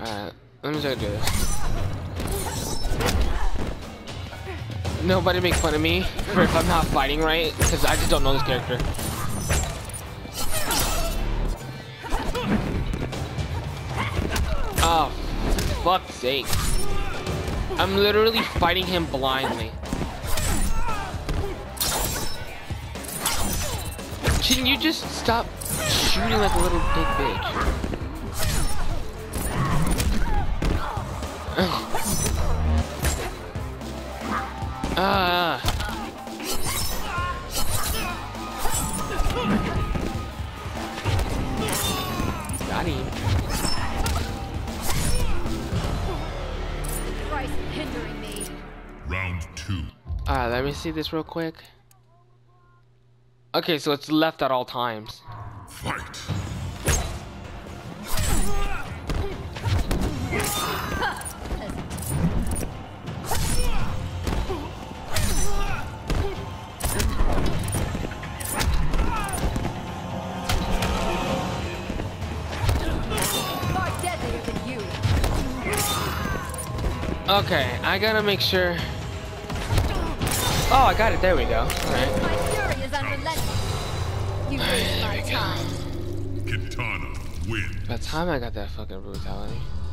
Alright, let me try to do this. Nobody make fun of me for if I'm not fighting right, because I just don't know this character. Oh, fuck's sake. I'm literally fighting him blindly. Can you just stop shooting like a little big bitch? Got him. Christ hindering me. Round 2. Alright, let me see this real quick. Okay, so it's left at all times. Fight. Far deadlier than you. Okay, I gotta make sure. Oh, I got it. There we go. Alright. My fury is unrelenting. You waste my time. Kitana win. By the time I got that fucking brutality.